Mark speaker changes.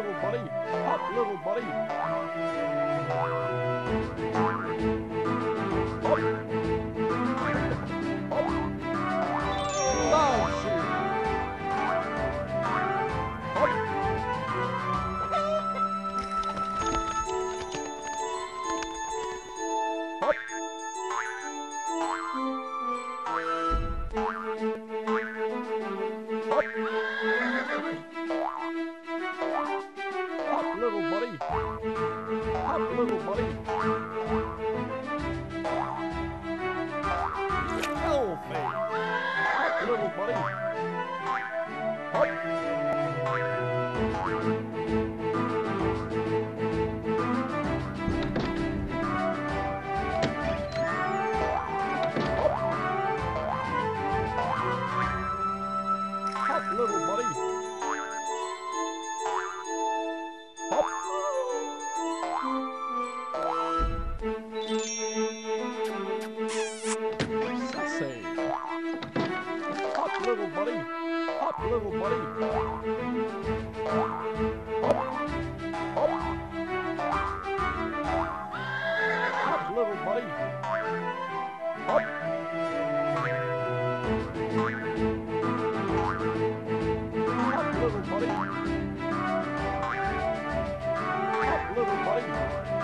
Speaker 1: little buddy. Hop, little buddy. Hop. Hop. Down, shoot. Hop. Hop. Hop, little buddy. Hop, little buddy. Elfie. Hop, little buddy. Hop. Hop, little buddy. Hop. Sassy. Hop, little buddy. Hop, little buddy. Hop. Hop. Hop, little buddy. Hop. Hop, little buddy. Hop, little buddy.